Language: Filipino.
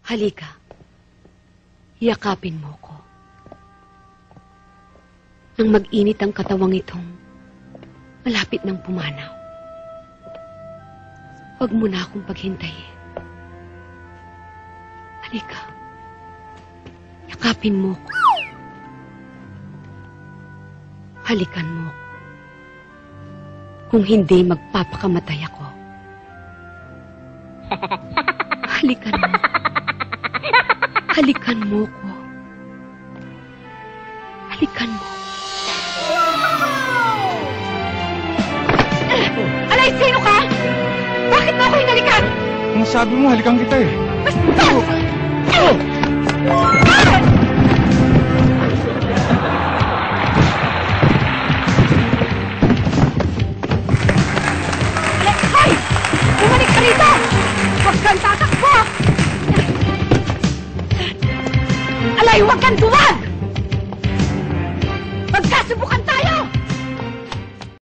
Halika. Yakapin mo ko. Nang mag-init ang katawang itong malapit ng pumanaw. Huwag mo na akong paghintayin. Halika. Yakapin mo ko. Halikan mo ko. Kung hindi, magpapakamatay ako. Halikan mo. Halikan mo ko. Halikan mo. Alay, sino ka? Bakit mo ako hinalikan? Ang sabi mo, halikan kita eh. Basta! Hoy! Bumalik ka rito! Huwag kang tatakbo! Alay, huwag kang duwan!